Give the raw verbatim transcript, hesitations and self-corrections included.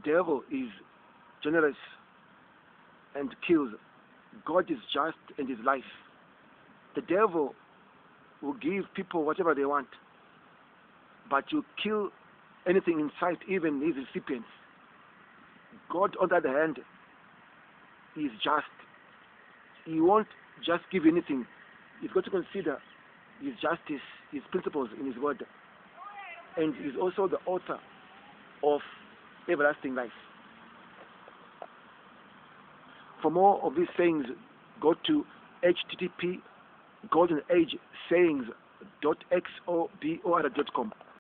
devil is generous and kills. God is just and is life. The devil will give people whatever they want, but you kill anything in sight, even his recipients. God, on the other hand, is just. He won't just give you anything. You've got to consider his justice, his principles in his word. And he's also the author of everlasting life. For more of these sayings, go to h t t p golden age sayings dot x o b o r dot com.